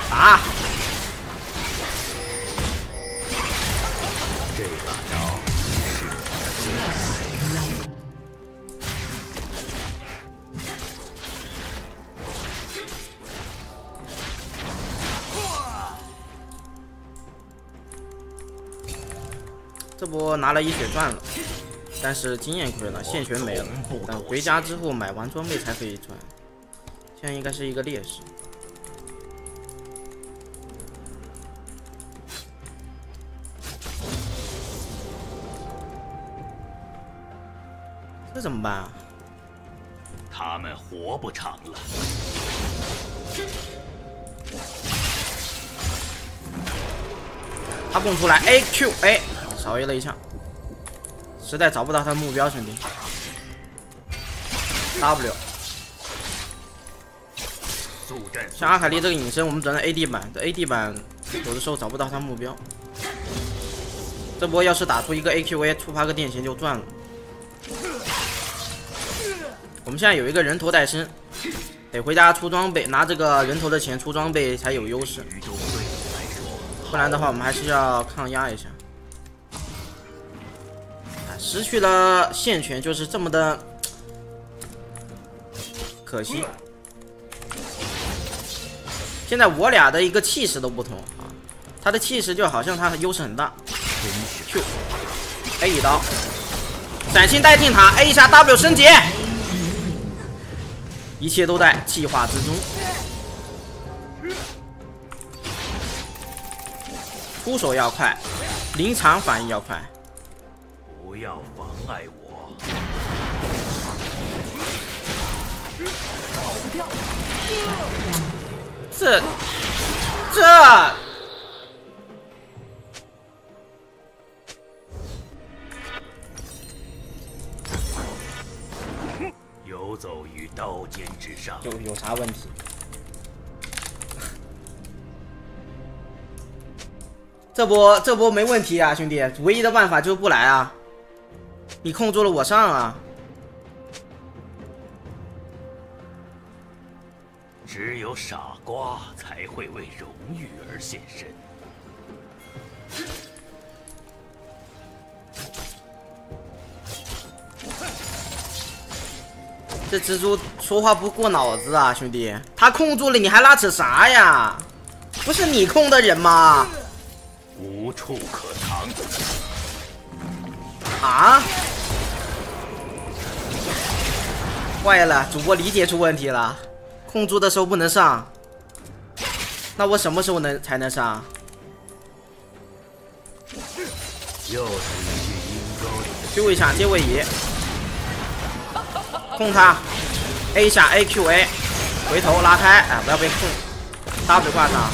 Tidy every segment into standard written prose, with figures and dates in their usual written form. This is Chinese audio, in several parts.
打！ 这把刀是这波拿了1血赚了，但是经验亏了，线权没了。等回家之后买完装备才可以赚，现在应该是一个劣势。这怎么办啊？ 他们活不长了。 他蹦出来 AQA， 少 A 了一下，实在找不到他的目标，兄弟。W。像阿凯丽这个隐身，我们只能 AD 版，这 AD 版有的时候找不到他目标。这波要是打出一个 AQA， 触发个电刑就赚了。我们现在有一个人头带身，得回家出装备，拿这个人头的钱出装备才有优势。不然的话，我们还是要抗压一下。失去了线权就是这么的可惜。现在我俩的一个气势都不同啊，他的气势就好像他优势很大。Q A 一刀，闪星代替塔 A 一下 W 升级。一切都在计划之中。出手要快，临场反应要快。 不要妨碍我。 这游走于刀尖之上， 有啥问题？这波没问题啊，兄弟，唯一的办法就是不来啊！你控住了我上啊！ 只有傻瓜才会为荣誉而献身。 这蜘蛛说话不过脑子啊，兄弟！他控住了，你还拉扯啥呀？不是你控的人吗？ 无处可藏。 啊？坏了，主播理解出问题了。控住的时候不能上，那我什么时候才能上？ 又是一具阴沟里的。 Q 一下接位移，控他 ，A 一下 AQA， 回头拉开，哎，不要被控 ，W 挂上。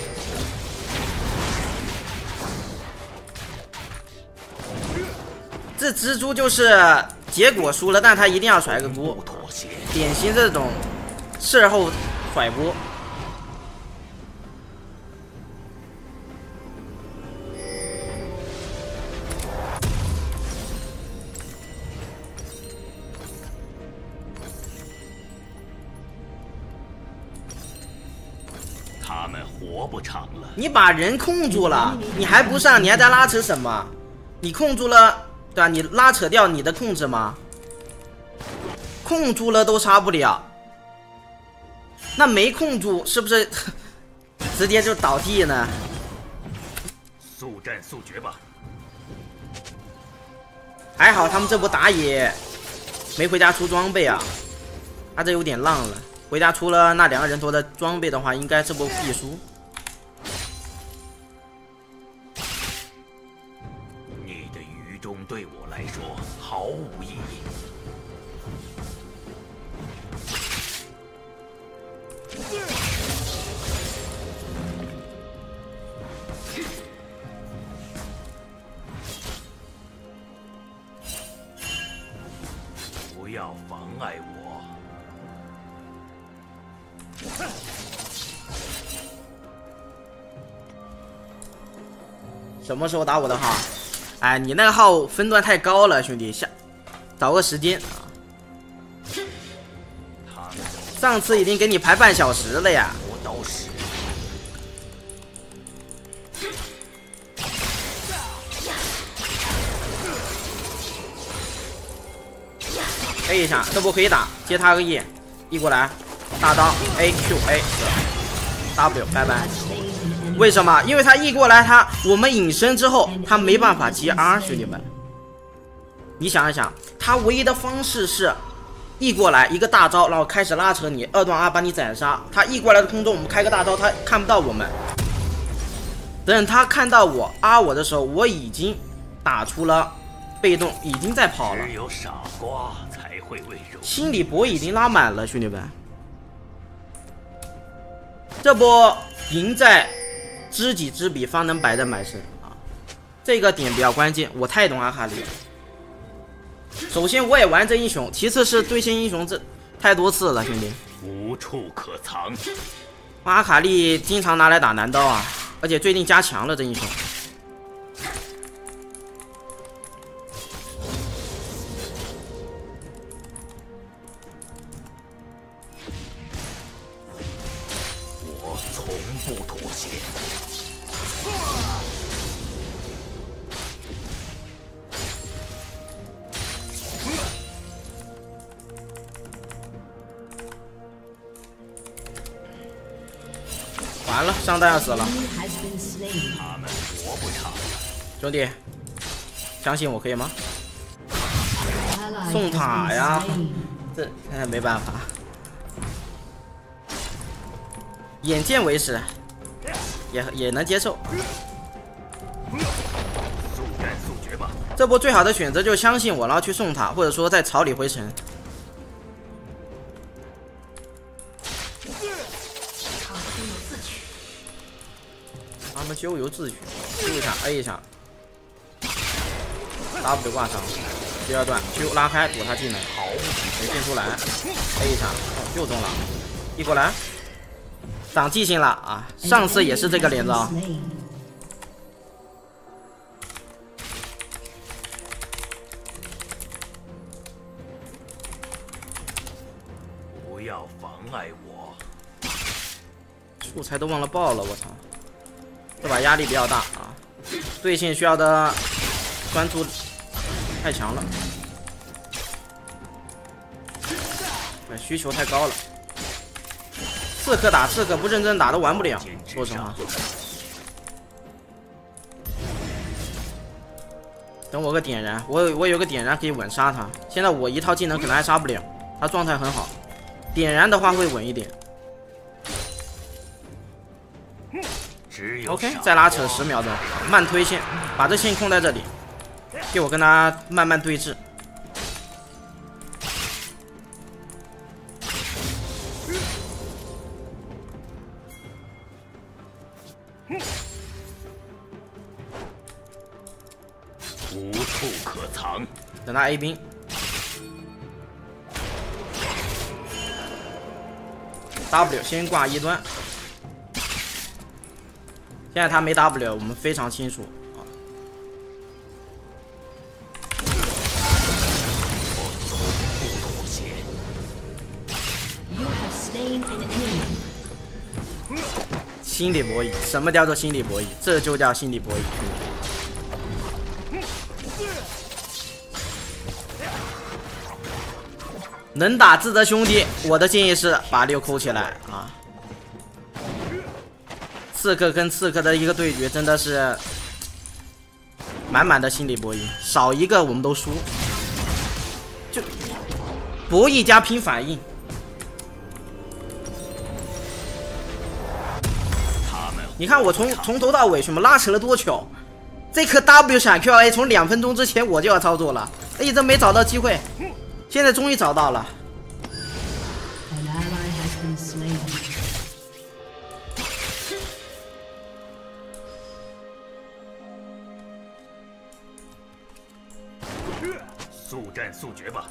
这蜘蛛就是结果输了，但他一定要甩个锅，典型这种事后甩锅。 他们活不长了。 你把人控住了，你还不上，你还在拉扯什么？你控住了，对吧？你拉扯掉你的控制吗？控住了都杀不了，那没控住是不是直接就倒地呢？ 速战速决吧。 还好他们这波打野没回家出装备啊，他这有点浪了。回家出了那2个人头的装备的话，应该这波必输。 你的愚忠对我来说毫无意义。不要妨碍我。 什么时候打我的号？哎，你那个号分段太高了，兄弟，找个时间啊！上次已经给你排半小时了呀。 A 一下，这波可以打，接他个 E 过来，大刀 AQA W 拜拜。为什么？因为他 E 过来，我们隐身之后，他没办法接 R， 兄弟们。你想一想，他唯一的方式是 E 过来一个大招，然后开始拉扯你，二段 R 把你斩杀。他 E 过来的空中，我们开个大招，他看不到我们。等他看到我 R 我的时候，我已经打出了被动，已经在跑了。 只有傻瓜才会为荣。 心理博已经拉满了，兄弟们。这波赢在知己知彼，方能百战百胜啊！这个点比较关键，我太懂阿卡丽了。首先我也玩这英雄，其次是对线英雄这太多次了，兄弟。 无处可藏。 阿卡丽经常拿来打男刀啊，而且最近加强了这英雄。 我从不妥协。 完了，上单要死了。 他们活不长。 兄弟，相信我可以吗？送塔呀，这没办法。眼见为实，也能接受。 速战速决吧。 这波最好的选择就是相信我，然后去送塔，或者说在草里回城。他们咎由自取。Q 一下 A 一下 ，W 挂上，第二段 Q 拉开躲他技能，没进出来 ，A 一下，又中了，E 过来，长记性了啊！上次也是这个连招。 不要妨碍我。 素材都忘了爆了，我操！这把压力比较大啊，对线需要的关注太强了，需求太高了。刺客打刺客不认真打都玩不了，说实话。等我个点燃，我有个点燃可以稳杀他。现在我一套技能可能还杀不了，他状态很好，点燃的话会稳一点。OK， 再拉扯10秒钟，慢推线，把这线控在这里，给我跟他慢慢对峙。 无处可藏。 等他 A 兵 ，W 先挂一端。现在他没 W， 我们非常清楚啊。心理博弈，什么叫做心理博弈？这就叫心理博弈。能打字的兄弟，我的建议是把6扣起来啊。刺客跟刺客的一个对决真的是满满的心理博弈，少一个我们都输，就博弈加拼反应。你看我从头到尾什么拉扯了多久，这颗 W 闪 QA 从2分钟之前我就要操作了，一直没找到机会，现在终于找到了。 速战速决吧。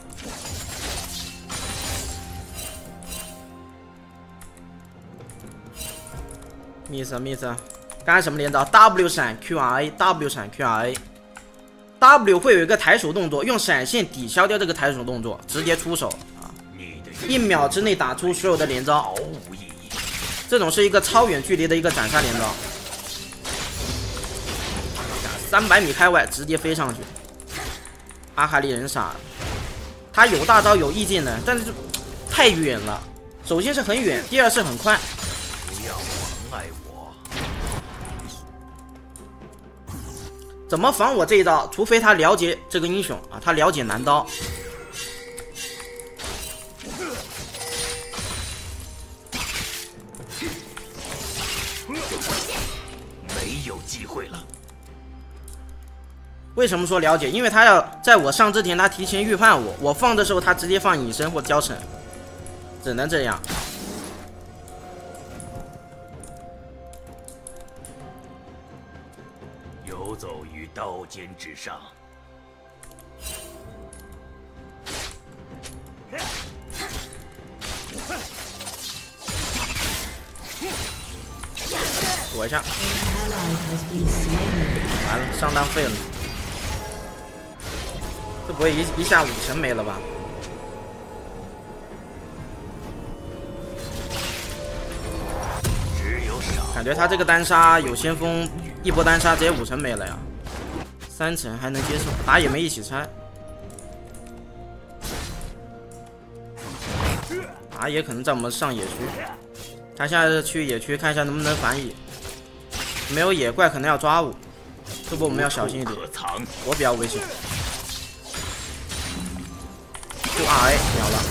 miss， 刚才什么连招 ？W 闪 QRA，W 闪 QRA，W 会有一个抬手动作，用闪现抵消掉这个抬手动作，直接出手啊！1秒之内打出所有的连招， 毫无意义。 这种是一个超远距离的一个斩杀连招，300米开外直接飞上去。阿卡丽人傻， 他有大招有 E 技能，但是太远了。首先是很远，第二是很快。 不要妨碍我。 怎么防我这一招？除非他了解这个英雄啊，他了解男刀。 没有机会了。 为什么说了解？因为他要在我上之前，他提前预判我，我放的时候他直接放隐身或交城，只能这样。 游走于刀尖之上。 躲一下，完了，上当废了。这不会一下5成没了吧？感觉他这个单杀有先锋，一波单杀直接5成没了呀，3成还能接受，打野没一起拆。打野可能在我们上野区，他现在是去野区看一下能不能反野。没有野怪可能要抓我，这波我们要小心一点，我比较危险。就 RA 秒了，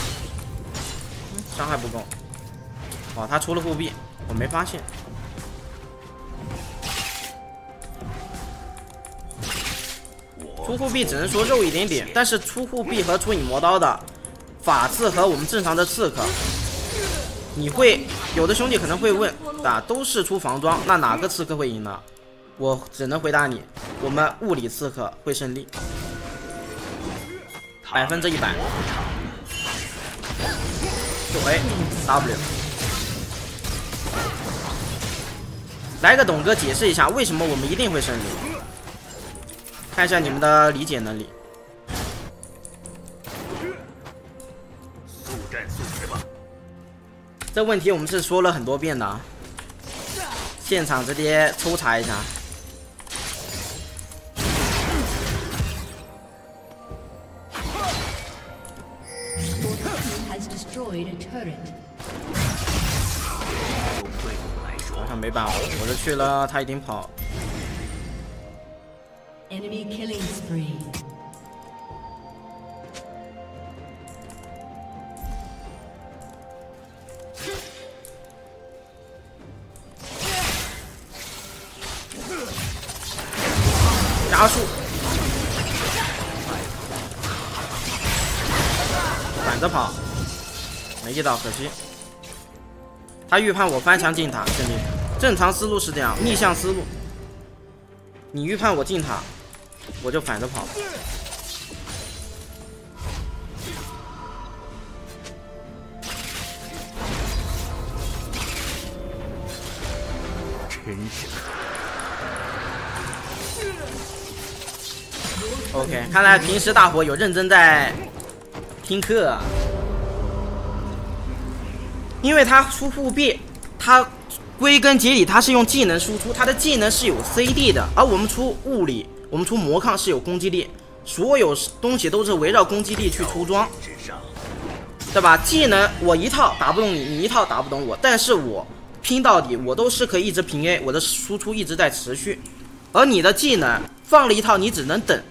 伤害不够。哦，他出了护臂，我没发现。出护臂只能说肉一点点，但是出护臂和出影魔刀的法刺和我们正常的刺客，你会有的兄弟可能会问啊，都是出防装，那哪个刺客会赢呢？我只能回答你，我们物理刺客会胜利，100%。9A W， 来个董哥解释一下为什么我们一定会胜利，看一下你们的理解能力。 速战速决吧。 这问题我们是说了很多遍的啊，现场直接抽查一下。好像没办法，我这去了，他一定跑。 Enemy killing spree. 加速，反着跑，没遇到，可惜。他预判我翻墙进塔，兄弟，正常思路是这样，逆向思路。你预判我进塔，我就反着跑。 真是。 OK， 看来平时大伙有认真在听课啊。因为他出护臂，他归根结底他是用技能输出，他的技能是有 CD 的，而我们出物理，我们出魔抗是有攻击力，所有东西都是围绕攻击力去出装，对吧？技能我一套打不动你，你一套打不动我，但是我拼到底，我都是可以一直平 A， 我的输出一直在持续，而你的技能放了一套，你只能等。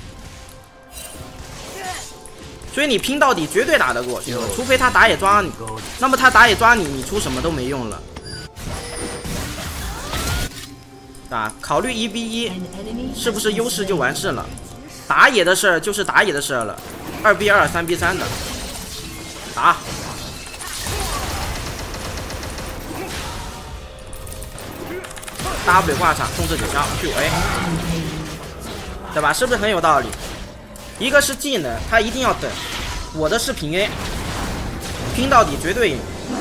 所以你拼到底绝对打得过，除非他打野抓你。那么他打野抓你，你出什么都没用了。啊，考虑1v1是不是优势就完事了？打野的事儿就是打野的事儿了，2v2、3v3的，打。W 挂场控制9消 QA， 对吧？是不是很有道理？一个是技能，他一定要等，我的是平 A， 拼到底绝对赢。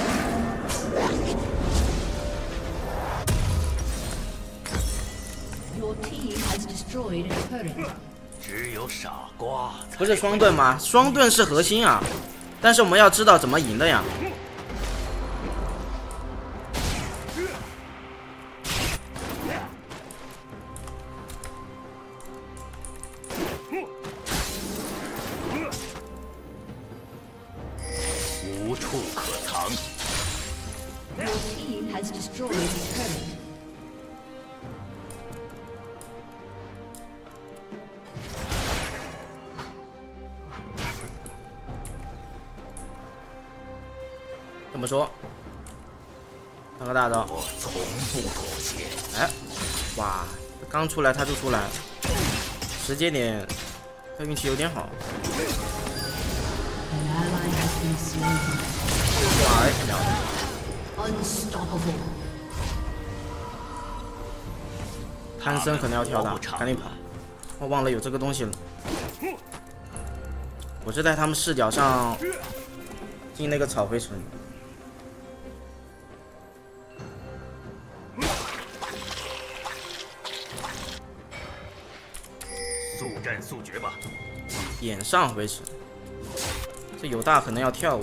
只有傻瓜。 不是双盾吗？双盾是核心啊，但是我们要知道怎么赢的呀。 场。 Your team has destroyed a turret. 怎么说？当个大招。 我从不妥协。 哎，哇，刚出来他就出来了，时间点，他运气有点好。 An ally has been slain. 哇，哎，秒了。 Unstoppable. 潘森可能要跳大，赶紧跑！我忘了有这个东西了。我是在他们视角上进那个草灰城。 速战速决吧！ 眼上回城，这有大可能要跳我。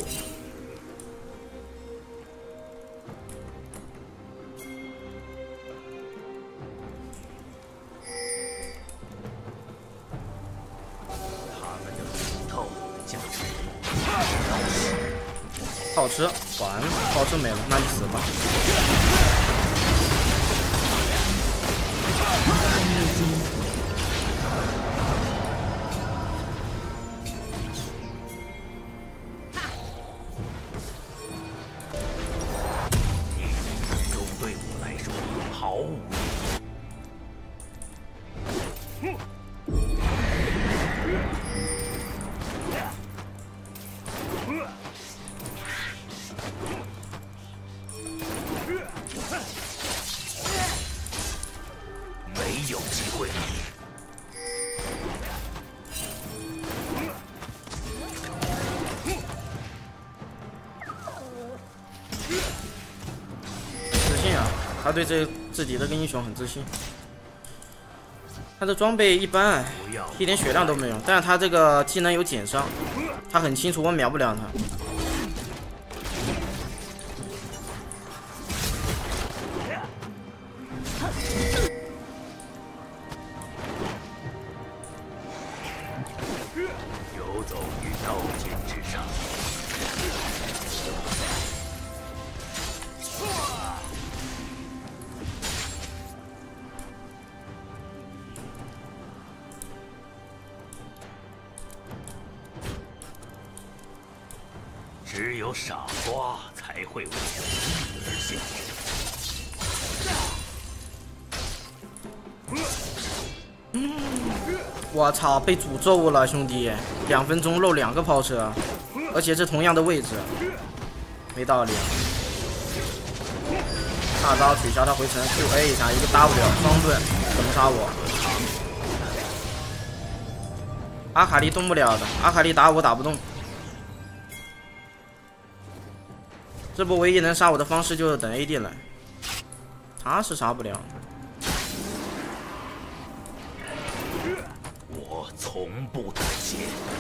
他们的骨头将是炮车完了，炮车没了，那你死吧。 对我来说毫无意义。没有机会。 自信啊，他对自己这个英雄很自信。他的装备一般，一点血量都没有，但是他这个技能有减伤，他很清楚我秒不了他。 游走于刀尖之上。 只有傻瓜才会为荣誉而献身。 我操，被诅咒了，兄弟！2分钟漏2个炮车，而且是同样的位置，没道理。大招取消他回城 ，Q A 一下，一个 W 双盾，怎么杀我？阿卡丽动不了的，阿卡丽打我打不动。 这波唯一能杀我的方式就是等 AD 来，他是杀不了。 我从不妥协。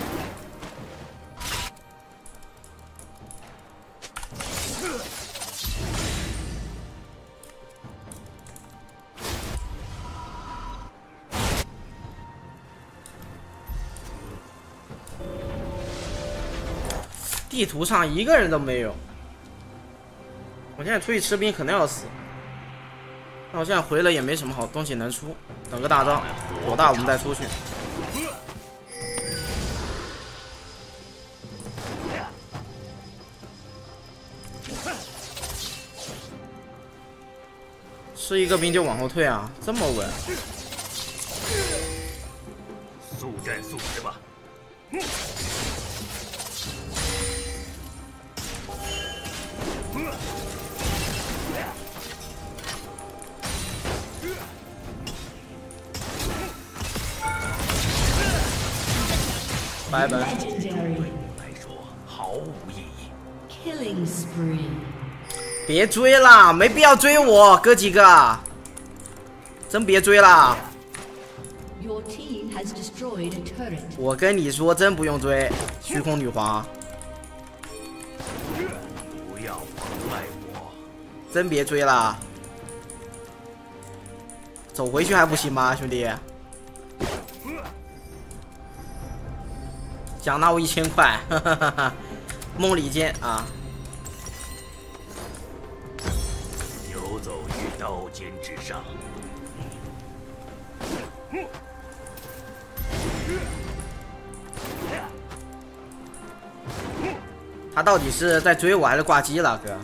地图上一个人都没有。 我现在出去吃兵可能要死，那我现在回了也没什么好东西能出，等个大招，火大我们再出去。吃一个兵就往后退啊，这么稳？ 速战速决吧！ 拜拜。 Legendary. 来说毫无意义。 Killing spree. 别追啦，没必要追我，哥几个，真别追啦！ Your team has destroyed a turret. 我跟你说，真不用追，虚空女皇， 不要妨碍我。 真别追啦，走回去还不行吗，兄弟？想拿我1000块，哈哈哈哈，梦里见啊！ 走于刀尖之上。 他到底是在追我还是挂机了，哥？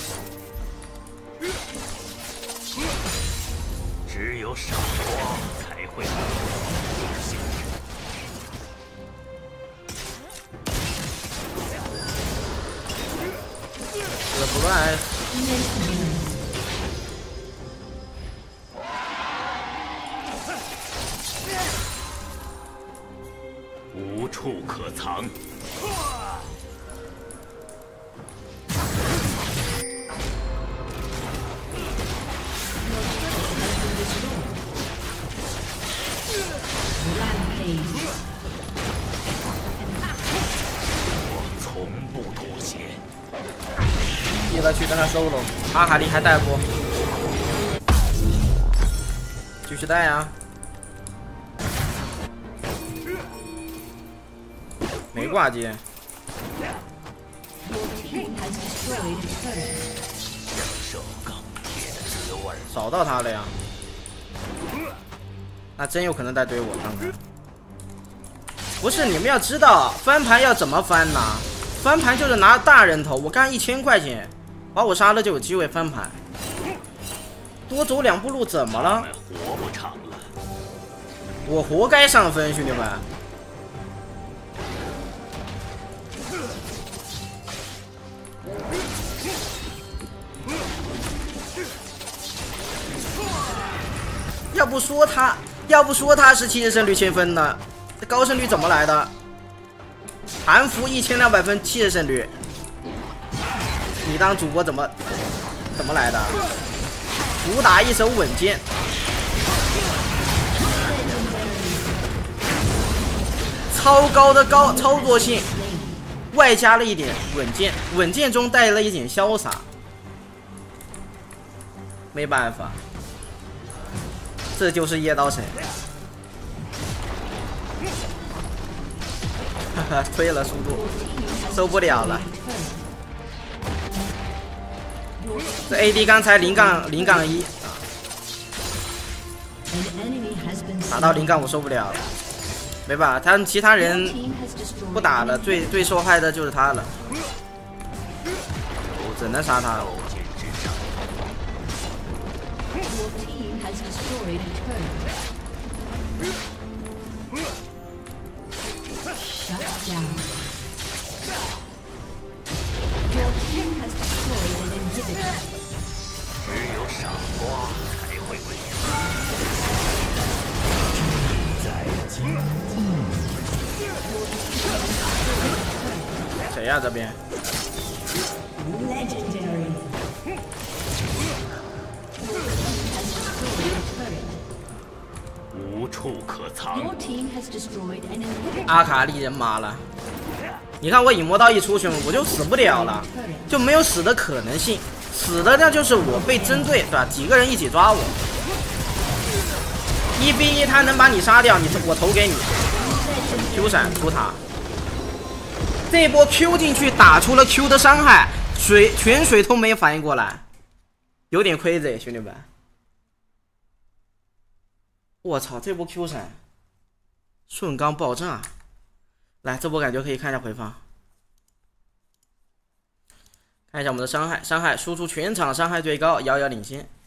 只有傻瓜才会为荣誉而现。 死不赖。 无处可藏。我从不妥协。 记得去跟他 solo， 阿卡丽还带不？继续带呀。没挂机。 享受钢铁的滋味。 扫到他了呀。那真有可能在怼我，看看。不是，你们要知道翻盘要怎么翻呢？翻盘就是拿大人头，我干1000块钱，把我杀了就有机会翻盘。多走2步路怎么了？ 活不长了。 我活该上分，兄弟们。要不说他是70胜率7分呢，这高胜率怎么来的？韩服1200分70胜率，你当主播怎么来的？主打一手稳健，超高的操作性，外加了一点稳健，稳健中带了一点潇洒，没办法。这就是夜刀神，哈哈，推了速度，受不了了。这 AD 刚才0杠1，打到0杠5受不了了，没办法，他们其他人不打了，最受害的就是他了，只能杀他了。 只有傻瓜才会为谁呀？这边？ 无处可藏。 阿卡丽人马了，你看我影魔刀一出去，我就死不了了，就没有死的可能性。死的那就是我被针对，对吧？几个人一起抓我，1v1，他能把你杀掉，我投给你 Q 闪出他。这波 Q 进去打出了 Q 的伤害，全水都没反应过来，有点亏子，兄弟们。我操，这波 Q 闪瞬刚爆炸！来，这波感觉可以看一下回放，看一下我们的伤害输出全场伤害最高，遥遥领先。